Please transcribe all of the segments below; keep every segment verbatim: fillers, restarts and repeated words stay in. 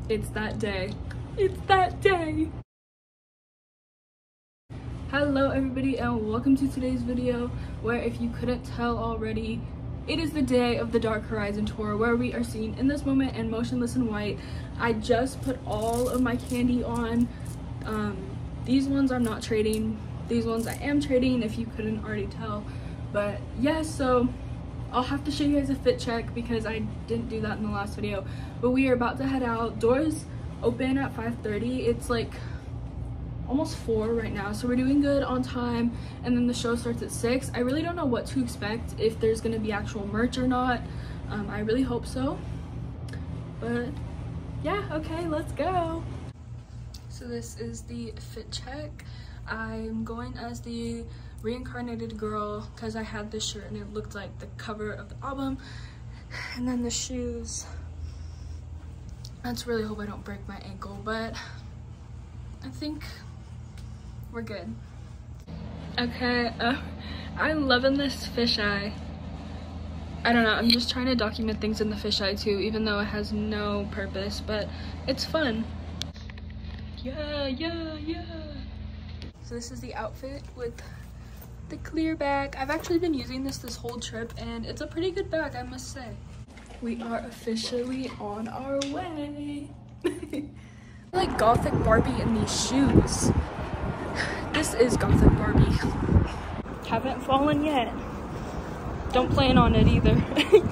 It's that day. It's that day. Hello everybody and welcome to today's video, where if you couldn't tell already, it is the day of the Dark Horizon tour, where we are seen in this moment and Motionless in White. I just put all of my candy on. Um, these ones I'm not trading. These ones I am trading, if you couldn't already tell. But yeah, so I'll have to show you guys a fit check because I didn't do that in the last video. But we are about to head out. Doors open at five thirty. It's like almost four right now, so we're doing good on time, and then the show starts at six. I really don't know what to expect, if there's gonna be actual merch or not. um, I really hope so, but yeah, okay, let's go. So this is the fit check. I'm going as the reincarnated girl because I had this shirt and it looked like the cover of the album. And then the shoes, let's really hope I don't break my ankle, but I think we're good. Okay, uh, I'm loving this fisheye. I don't know, I'm just trying to document things in the fisheye too, even though it has no purpose, but it's fun. Yeah, yeah, yeah. So this is the outfit with the clear bag. I've actually been using this this whole trip and it's a pretty good bag, I must say. We are officially on our way. Like Gothic Barbie in these shoes. This is Gothic Barbie. Haven't fallen yet. Don't plan on it either. Okay,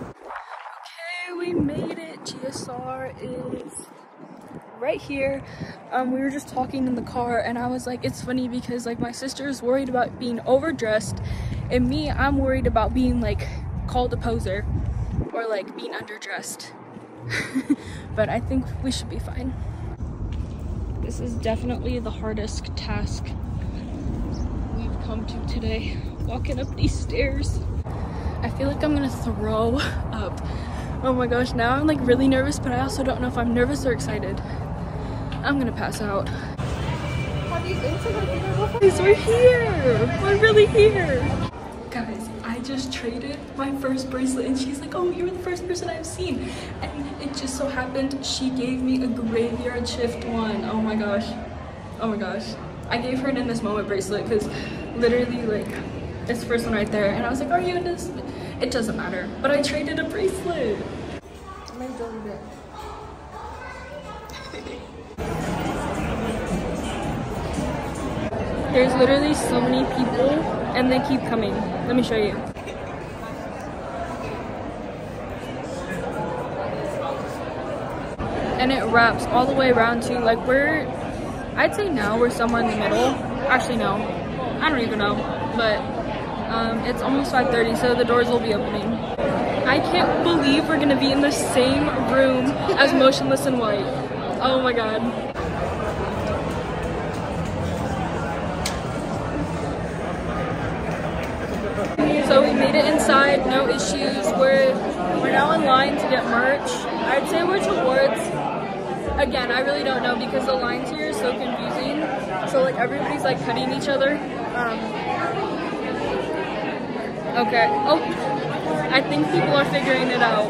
we made it. G S R is right here. Um, we were just talking in the car and I was like, it's funny because like my sister is worried about being overdressed and me, I'm worried about being like called a poser or like being underdressed. But I think we should be fine. This is definitely the hardest task we've come to today, walking up these stairs. I feel like I'm gonna throw up. Oh my gosh, now I'm like really nervous, but I also don't know if I'm nervous or excited. I'm gonna pass out. Have you been to the theater before? Guys, we're here! We're really here! Guys, I just traded my first bracelet and she's like, oh, you're the first person I've seen. And it just so happened she gave me a graveyard shift one. Oh my gosh. Oh my gosh. I gave her an In This Moment bracelet because literally like, it's the first one right there. And I was like, are you in this? It doesn't matter. But I traded a bracelet. There's literally so many people and they keep coming. Let me show you. And it wraps all the way around too. Like we're, I'd say now we're somewhere in the middle. Actually no, I don't even know. But um, it's almost five thirty, so the doors will be opening. I can't believe we're gonna be in the same room as Motionless in White. Oh my god. So we made it inside, no issues. We're we're now in line to get merch. I'd say we're towards, again, I really don't know because the lines here are so confusing. So like everybody's like cutting each other. Um, okay. Oh, I think people are figuring it out.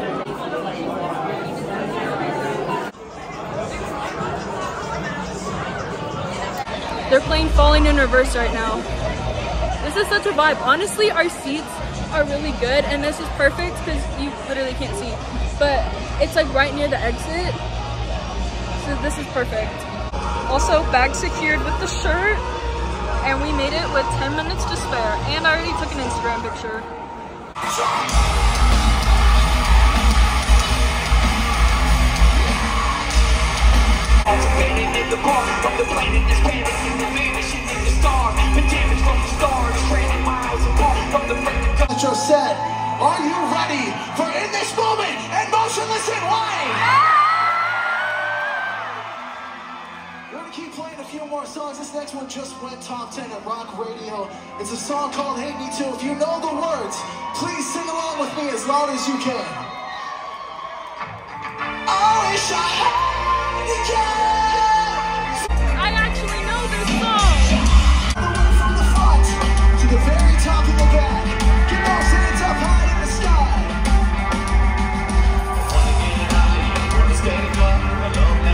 They're playing Falling in Reverse right now. This is such a vibe. Honestly, our seats are really good and this is perfect because you literally can't see. But it's like right near the exit. So this is perfect. Also, bag secured with the shirt. And we made it with ten minutes to spare. And I already took an Instagram picture. Said, are you ready for In This Moment and Motionless in White? We're gonna keep playing a few more songs. This next one just went top ten at Rock Radio. It's a song called Hate Me Too. If you know the words, please sing along with me as loud as you can. I wish I had you. I actually know this song. All the way from the front to the very top of the band. Keep those hands up high in the sky. Wanna get out of here, wanna stay up,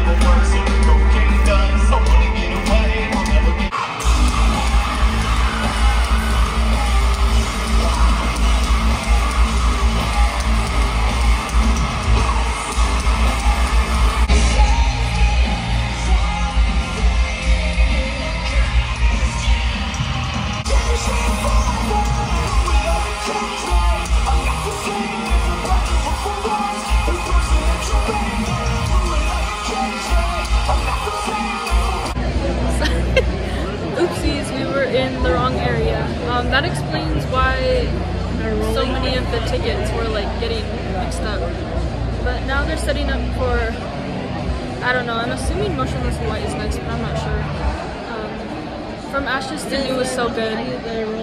the tickets were like getting mixed up. But now they're setting up for, I don't know, I'm assuming Motionless in White is next, but I'm not sure. Um, From Ashes to New was so good.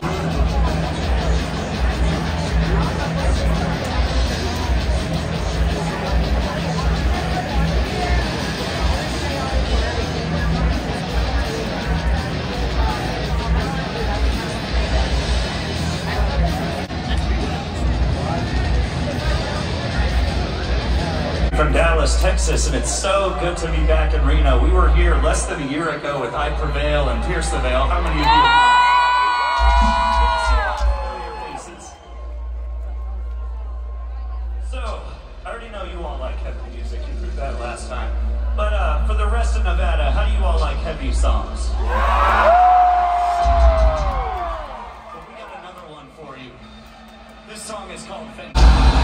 From Dallas, Texas, and it's so good to be back in Reno. We were here less than a year ago with I Prevail and Pierce the Veil. How many of you know your faces? So, I already know you all like heavy music. You proved that last time. But uh, for the rest of Nevada, how do you all like heavy songs? Well, we got another one for you. This song is called Fenton.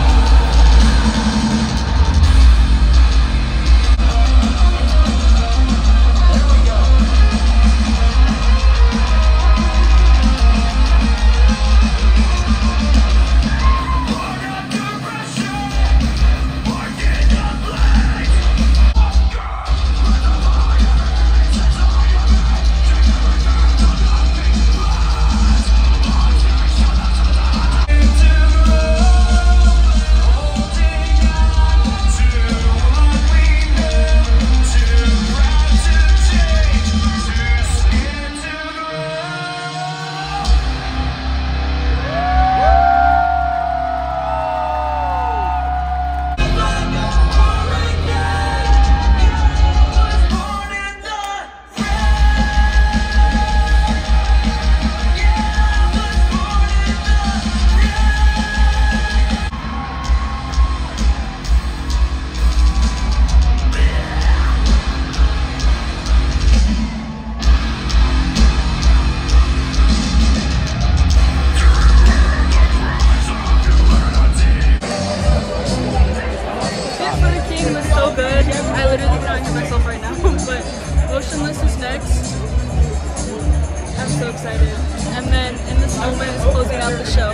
Motionless is next. I'm so excited. And then In This Moment is closing out the show.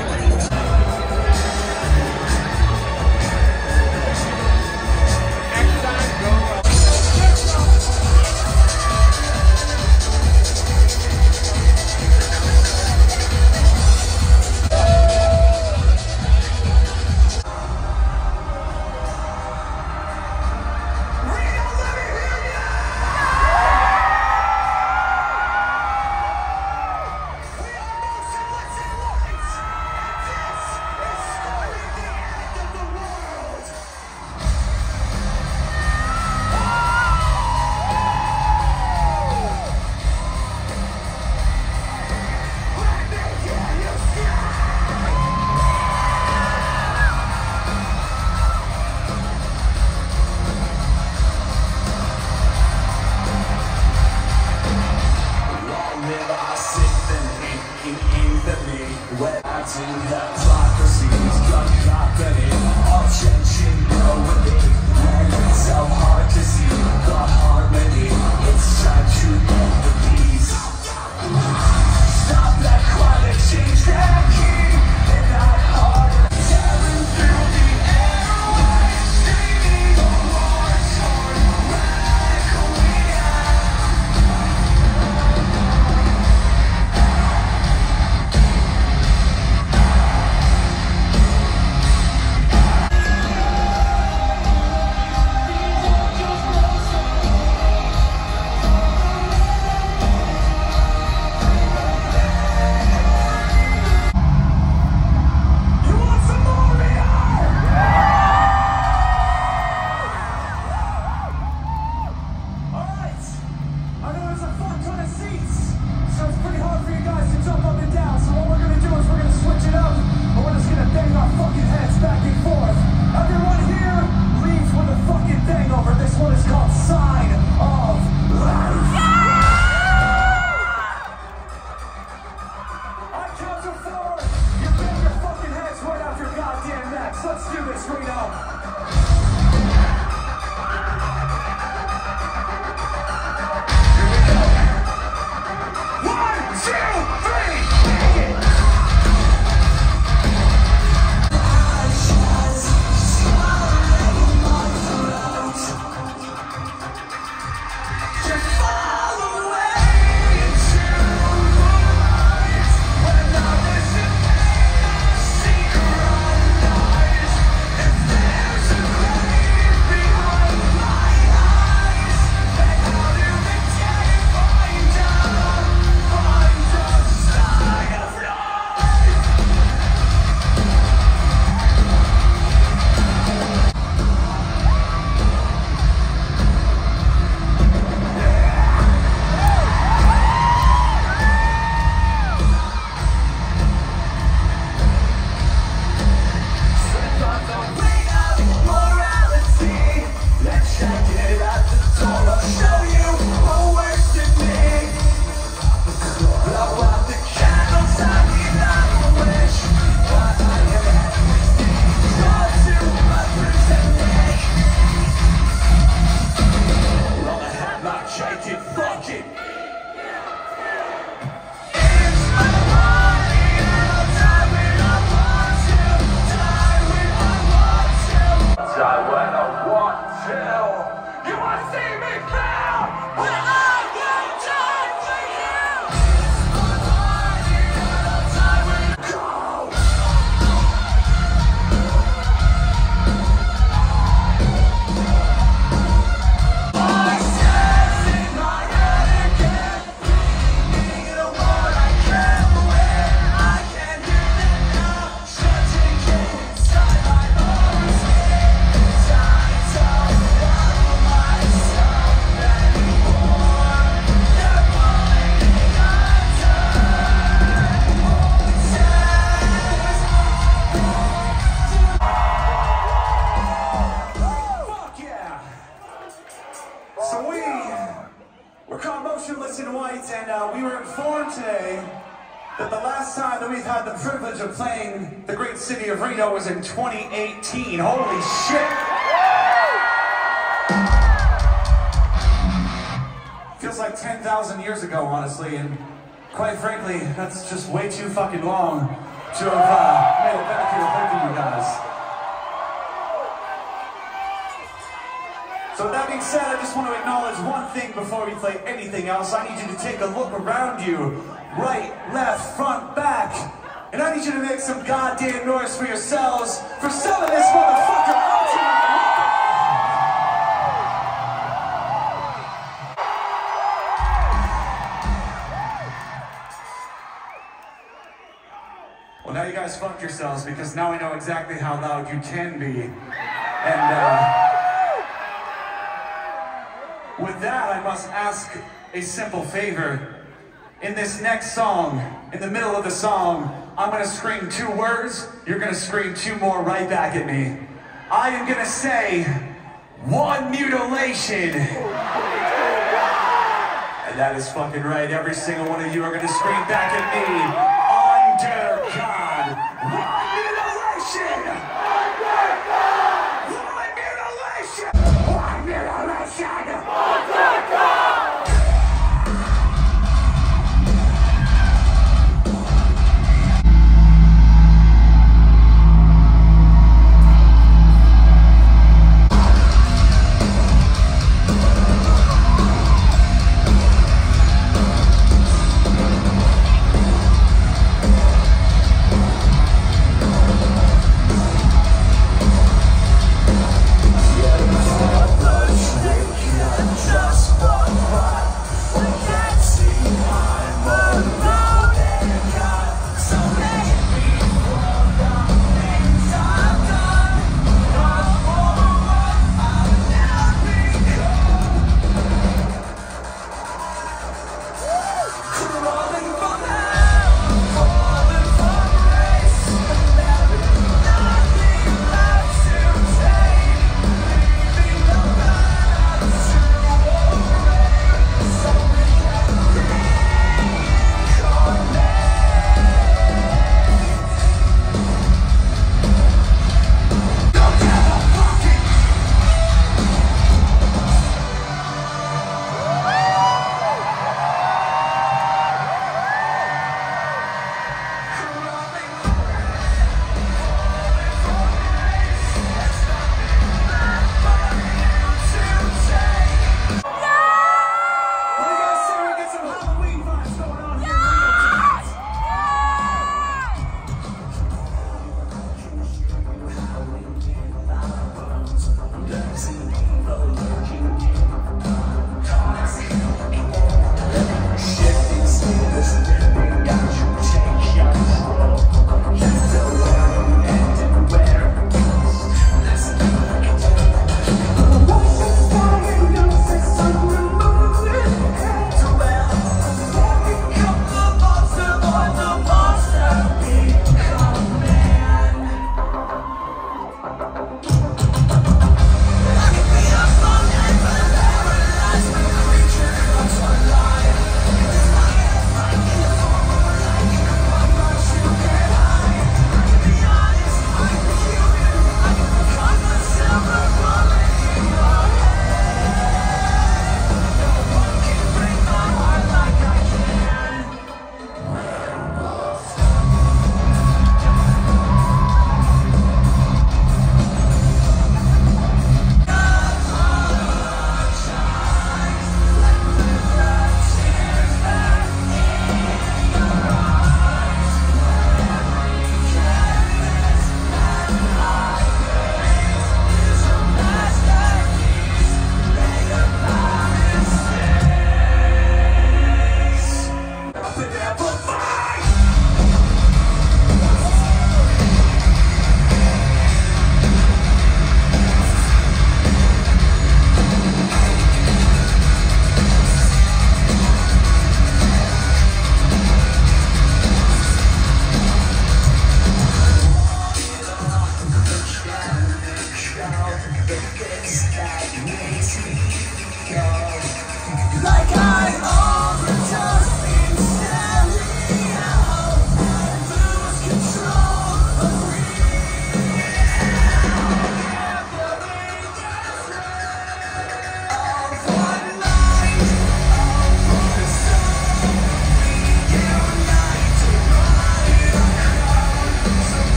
So we, we're called Motionless in White, and uh, we were informed today that the last time that we've had the privilege of playing the great city of Reno was in twenty eighteen. Holy shit! Feels like ten thousand years ago, honestly, and quite frankly, that's just way too fucking long to have uh, made it back here thanking you guys. So with that being said, I just want to acknowledge one thing before we play anything else. I need you to take a look around you. Right, left, front, back. And I need you to make some goddamn noise for yourselves for some of this motherfucker out tonight. Well, now you guys fucked yourselves because now I know exactly how loud you can be. And, uh... with that, I must ask a simple favor. In this next song, in the middle of the song, I'm gonna scream two words, you're gonna scream two more right back at me. I am gonna say, one mutilation. And that is fucking right, every single one of you are gonna scream back at me, under God. One mutilation! Under God! One mutilation! One mutilation! Under God!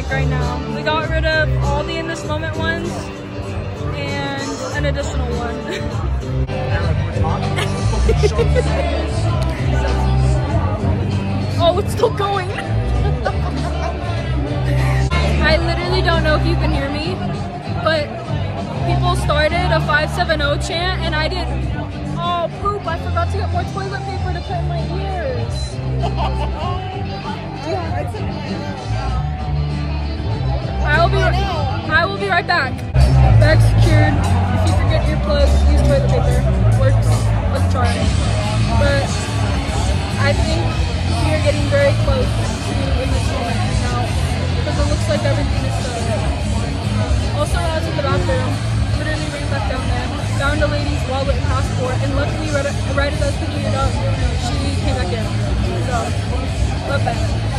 back right now. We got rid of all the In This Moment ones and an additional one. Oh, it's still going. I literally don't know if you can hear me, but people started a five seven zero chant and I didn't. Oh, poop, I forgot to get more toilet paper to put in my ears. I will be I will be right back. Bag secured. If you forget earplugs, use toilet paper. Works like a charm. But I think we are getting very close to In This Moment now because it looks like everything is set up. Also, when I was in the bathroom, literally ran back down there, found a lady's wallet and passport, and luckily right, right as I was picking it up, she came back in. So, love that.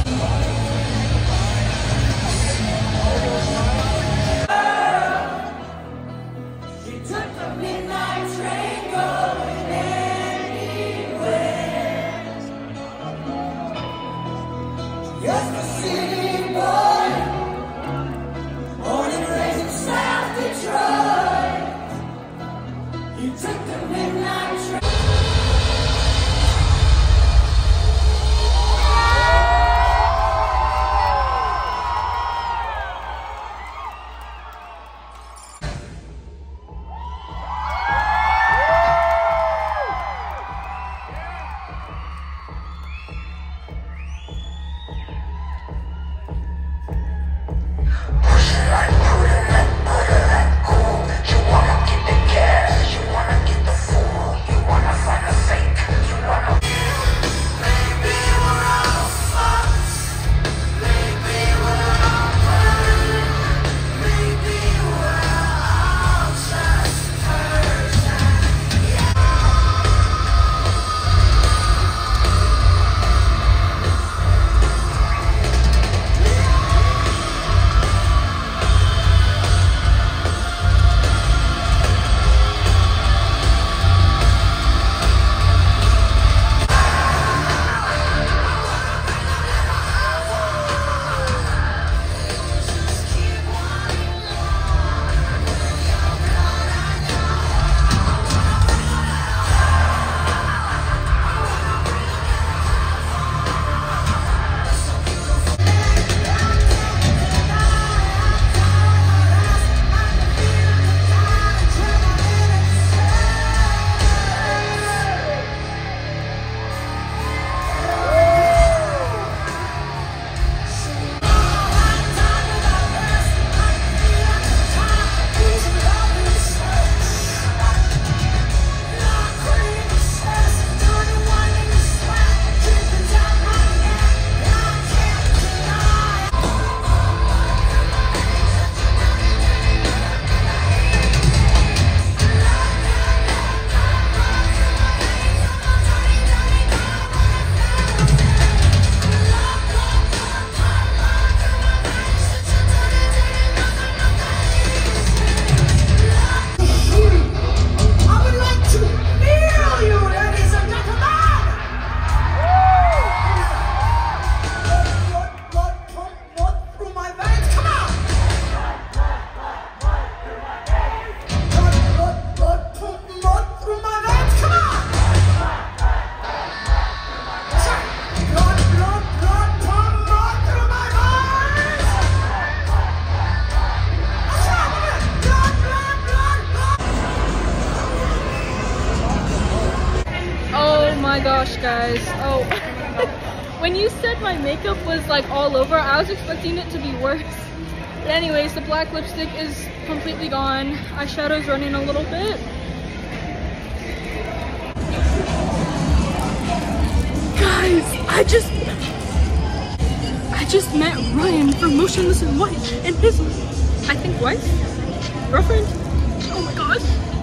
Guys, oh, when you said my makeup was like all over, I was expecting it to be worse. But anyways, the black lipstick is completely gone. Eyeshadow's running a little bit. Guys, I just I just met Ryan from Motionless in White and his, I think, wife? Girlfriend? Oh my gosh.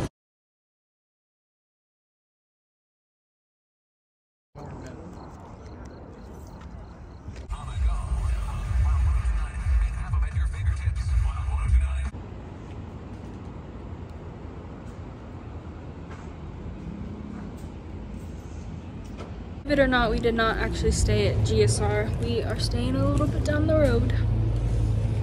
Believe it or not, we did not actually stay at G S R. We are staying a little bit down the road.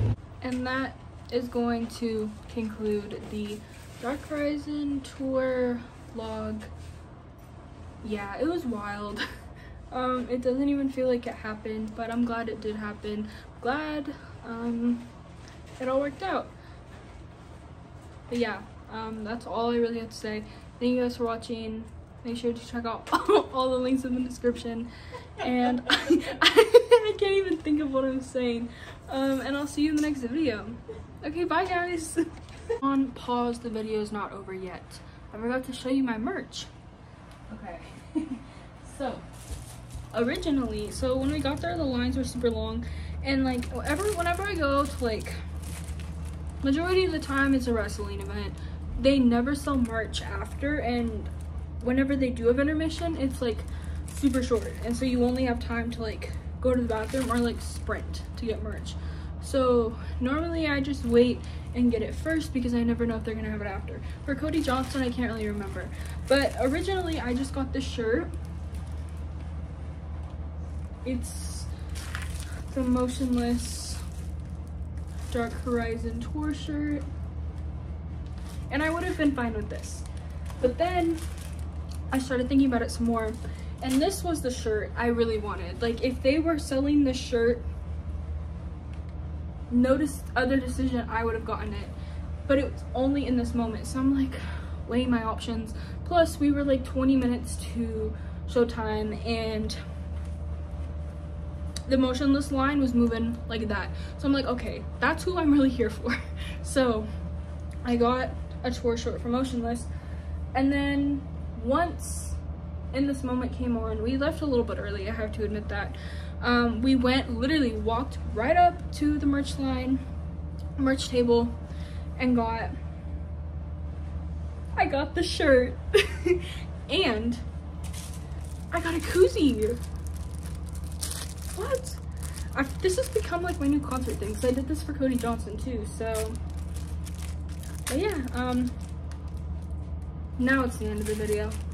and that is going to conclude the Dark Horizon tour vlog. Yeah, it was wild. Um, it doesn't even feel like it happened, but I'm glad it did happen. Glad um, it all worked out. But yeah, um, that's all I really have to say. Thank you guys for watching. Make sure to check out all the links in the description. And I, I can't even think of what I'm saying. Um, and I'll see you in the next video. Okay, bye guys. On pause, the video is not over yet. I forgot to show you my merch. Okay. So originally, so when we got there, the lines were super long, and like whenever whenever I go to, like, majority of the time it's a wrestling event, they never sell merch after, and whenever they do have intermission, it's like super short, and so you only have time to like go to the bathroom or like sprint to get merch. So normally I just wait and get it first because I never know if they're gonna have it after. For Cody Johnson, I can't really remember, but originally I just got this shirt. It's the Motionless Dark Horizon tour shirt, and I would have been fine with this, but then I started thinking about it some more, and this was the shirt I really wanted. Like, if they were selling this shirt, no other decision, I would have gotten it, but it was only in this moment. So I'm like weighing my options. Plus we were like twenty minutes to showtime, and the Motionless line was moving like that, so I'm like, okay, that's who I'm really here for. So I got a tour short for Motionless, and then once In This Moment came on, we left a little bit early, I have to admit that. Um, we went, literally walked right up to the merch line, merch table, and got, I got the shirt, and I got a koozie. What? I've, this has become like my new concert thing, because I did this for Cody Johnson too, so, but yeah, um, now it's the end of the video.